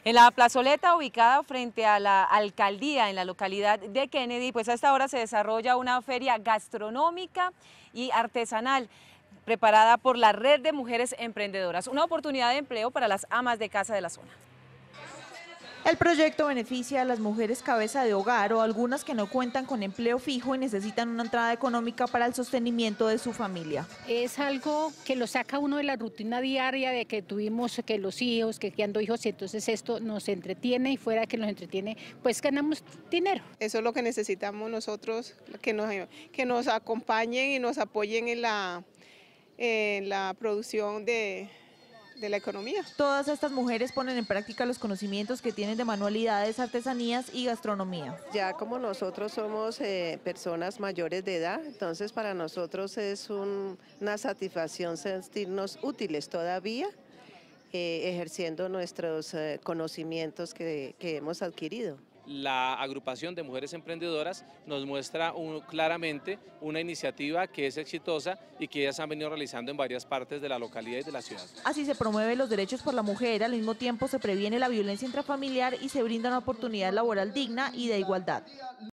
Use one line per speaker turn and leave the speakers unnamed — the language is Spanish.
En la plazoleta ubicada frente a la alcaldía en la localidad de Kennedy, pues a esta hora se desarrolla una feria gastronómica y artesanal preparada por la Red de Mujeres Emprendedoras, una oportunidad de empleo para las amas de casa de la zona.
El proyecto beneficia a las mujeres cabeza de hogar o algunas que no cuentan con empleo fijo y necesitan una entrada económica para el sostenimiento de su familia.
Es algo que lo saca uno de la rutina diaria de que tuvimos que los hijos, que criando hijos, y entonces esto nos entretiene y fuera que nos entretiene, pues ganamos dinero.
Eso es lo que necesitamos nosotros, que nos acompañen y nos apoyen en la producción de la economía.
Todas estas mujeres ponen en práctica los conocimientos que tienen de manualidades, artesanías y gastronomía.
Ya como nosotros somos personas mayores de edad, entonces para nosotros es una satisfacción sentirnos útiles todavía, ejerciendo nuestros conocimientos que hemos adquirido.
La agrupación de mujeres emprendedoras nos muestra claramente una iniciativa que es exitosa y que ellas han venido realizando en varias partes de la localidad y de la ciudad.
Así se promueven los derechos por la mujer, al mismo tiempo se previene la violencia intrafamiliar y se brinda una oportunidad laboral digna y de igualdad.